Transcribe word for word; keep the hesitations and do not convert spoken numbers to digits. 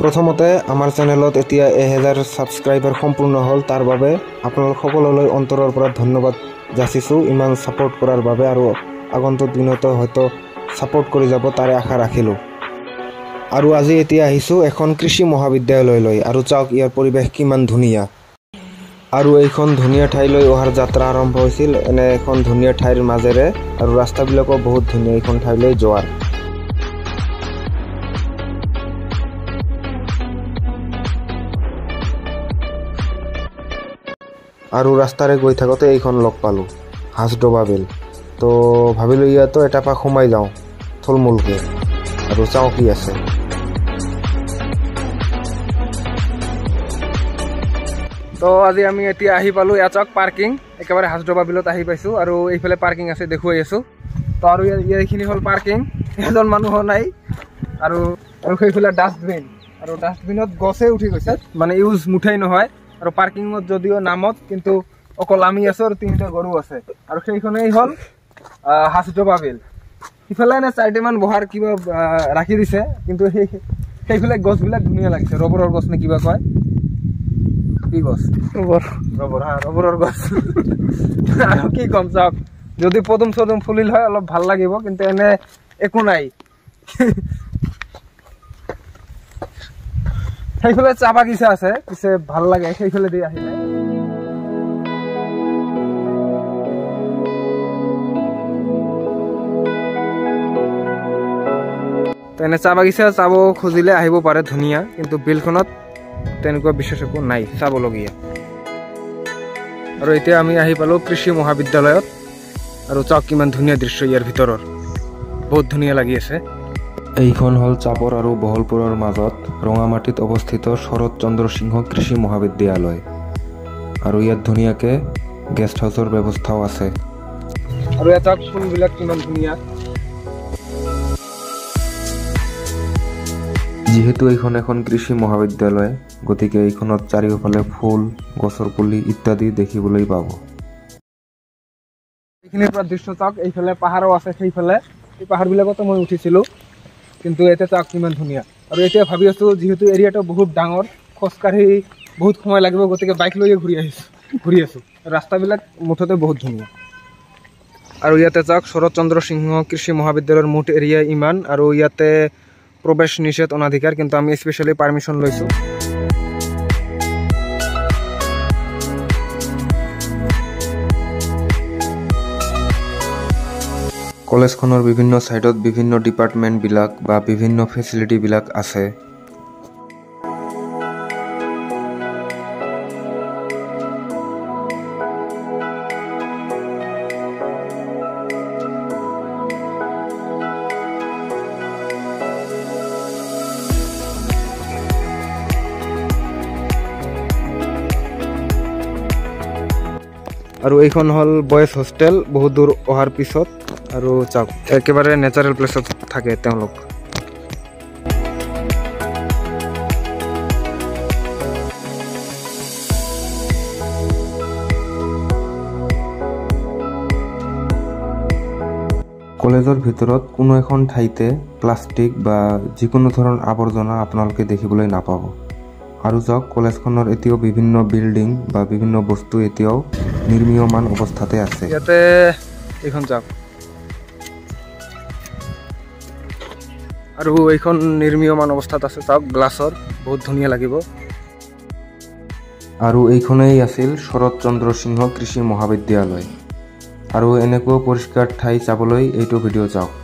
প্ৰথমতে আমাৰ চেনেলত এতিয়া এহেজাৰ সাবস্ক্ৰাইবাৰ সম্পূৰ্ণ হ'ল তাৰ বাবে আপোনালোক সকলোলৈ অন্তৰৰ পৰা ধন্যবাদ যাচিছোঁ ইমান সাপোৰ্ট কৰাৰ বাবে আৰু আগন্তুক দিনতো হয়তো সাপোৰ্ট কৰি যাব তাৰে আশা ৰাখিলোঁ আৰু আজি এতিয়া আহিছোঁ এখন কৃষি মহাবিদ্যালয়লৈ আৰু চাওক ইয়াৰ পৰিৱেশ কিমান ধুনীয়া আৰু এইখন ধুনীয়া ঠাইলৈ অহাৰ যাত্ৰা আৰম্ভ হৈছিল এনে এখন ধুনীয়া ঠাইৰ মাজেৰে আৰু ৰাস্তাবিলাকো বহুত ধুনীয়া এইখন ঠাইলৈ যোৱাৰ আৰু ৰাস্তাৰে গৈ থাকোতে এইখন লগ পালোঁ হাঁচডবা বিল তো ভাবিলোঁ ইয়াতো এটা পাক সোমাই যাওঁ থুলমূলকৈ আৰু চাওঁ কি আছে তো আজি আমি এতিয়া আহি পালোঁ ইয়াত চাওক পাৰ্কিং একেবাৰে হাঁচডবা বিলত আহি পাইছোঁ আৰু এইফালে পাৰ্কিং আছে দেখুৱাই আছোঁ তো আৰু এইখিনি হ'ল পাৰ্কিং এজন মানুহো নাই আৰু আৰু সেইফালে ডাষ্টবিন আৰু ডাষ্টবিনত গছে উঠি গৈছে মানে ইউজ মুঠেই নহয় আৰু পাৰ্কিঙত যদিও নামত কিন্তু অকল আমি আছোঁ আৰু তিনিটা গৰু আছে আৰু সেইখনেই হ'ল হাঁচডবা বিল সিফালে এনে চাৰিটামান বহাৰ কিবা ৰাখি দিছে কিন্তু সেই সেইফালে গছবিলাক ধুনীয়া লাগিছে ৰবৰৰ গছ নে কিবা কয় কি গছ ৰবৰ ৰবৰ হা ৰবৰৰ গছ আৰু কি কম চাওক যদি পদুম চদুম ফুলিল হয় অলপ ভাল লাগিব কিন্তু এনে একো নাই সেইফালে চাহ বাগিচা আছে পিছে ভাল লাগে সেইফালে দি আহিলে তেনে চাহ বাগিচা চাব খুজিলে আহিব পাৰে ধুনীয়া কিন্তু বিলখনত তেনেকুৱা বিশেষ একো নাই চাবলগীয়া আৰু এতিয়া আমি আহি পালোঁ কৃষি মহাবিদ্যালয়ত আৰু চাওক কিমান ধুনীয়া দৃশ্য ইয়াৰ ভিতৰৰ বহুত ধুনীয়া লাগি আছে এইখন হ'ল চাপৰ আৰু বহলপুৰৰ মাজত ৰঙামাটিত অৱস্থিত শৰৎ চন্দ্ৰ সিংহ কৃষি মহাবিদ্যালয় আৰু ইয়াত ধুনীয়াকৈ গেষ্ট হাউচৰ ব্যৱস্থাও আছে আৰু ইয়াত ফুলবিলাক কিমান ধুনীয়া যিহেতু এইখন এখন কৃষি মহাবিদ্যালয় গতিকে এইখনত চাৰিওফালে ফুল গছৰ পুলি ইত্যাদি দেখিবলৈ পাব এইখিনিৰ পৰা দৃশ্য চাওক এইফালে পাহাৰো আছে সেইফালে এই পাহাৰবিলাকতো মই উঠিছিলোঁ কিন্তু এতিয়া চাওক কিমান ধুনীয়া আৰু এতিয়া ভাবি আছোঁ যিহেতু এৰিয়াটো বহুত ডাঙৰ খোজকাঢ়ি বহুত সময় লাগিব গতিকে বাইক লৈয়ে ঘূৰি আহিছোঁ ঘূৰি আছোঁ ৰাস্তাবিলাক মুঠতে বহুত ধুনীয়া আৰু ইয়াতে চাওক শৰৎ চন্দ্ৰ সিংহ কৃষি মহাবিদ্যালয়ৰ মুঠ এৰিয়া ইমান আৰু ইয়াতে প্ৰৱেশ নিষেধ অনাধিকাৰ কিন্তু আমি স্পেচিয়েলি পাৰ্মিশ্যন লৈছোঁ কলেজখনৰ বিভিন্ন সাইডত বিভিন্ন ডিপাৰ্টমেণ্টবিলাক বা বিভিন্ন ফেচিলিটিবিলাক আছে আৰু এইখন হ'ল বয়েজ হোষ্টেল বহুত দূৰ অহাৰ পিছত আৰু চাওক একেবাৰে নেচাৰেল প্লেচত থাকে তেওঁলোক কলেজৰ ভিতৰত কোনো এখন ঠাইতে প্লাষ্টিক বা যিকোনো ধৰণৰ আৱৰ্জনা আপোনালোকে দেখিবলৈ নাপাব আৰু চাওক কলেজখনৰ এতিয়াও বিভিন্ন বিল্ডিং বা বিভিন্ন বস্তু এতিয়াও নিৰ্মীয়মান অৱস্থাতে আছে ইয়াতে এইখন চাওক আৰু এইখন নিৰ্মীয়মান অৱস্থাত আছে চাওক গ্লাছৰ বহুত ধুনীয়া লাগিব আৰু এইখনেই আছিল শৰৎ চন্দ্ৰ সিংহ কৃষি মহাবিদ্যালয় আৰু এনেকুৱা পৰিষ্কাৰ ঠাই চাবলৈ এইটো ভিডিঅ' চাওক